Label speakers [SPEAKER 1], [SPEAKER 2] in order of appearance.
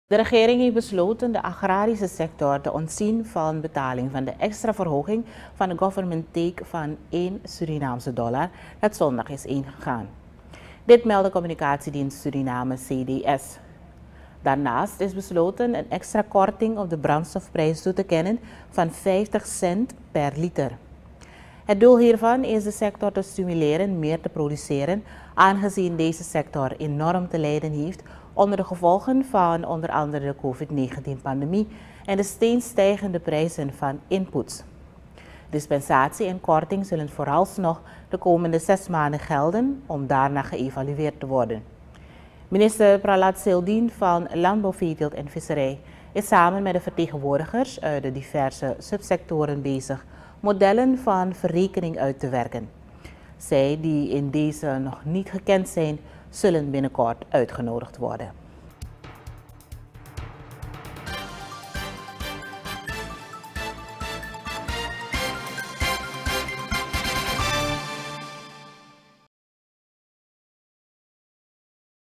[SPEAKER 1] De regering heeft besloten de agrarische sector te ontzien van betaling van de extra verhoging van de government take van 1 Surinaamse dollar dat zondag is ingegaan. Dit meldde communicatiedienst Suriname CDS. Daarnaast is besloten een extra korting op de brandstofprijs toe te kennen van 50 cent per liter. Het doel hiervan is de sector te stimuleren meer te produceren, aangezien deze sector enorm te lijden heeft onder de gevolgen van onder andere de COVID-19-pandemie en de steeds stijgende prijzen van inputs. Dispensatie en korting zullen vooralsnog de komende 6 maanden gelden om daarna geëvalueerd te worden. Minister Pralat Sildien van Landbouw, Veeteelt en Visserij is samen met de vertegenwoordigers uit de diverse subsectoren bezig modellen van verrekening uit te werken. Zij die in deze nog niet gekend zijn, zullen binnenkort uitgenodigd worden.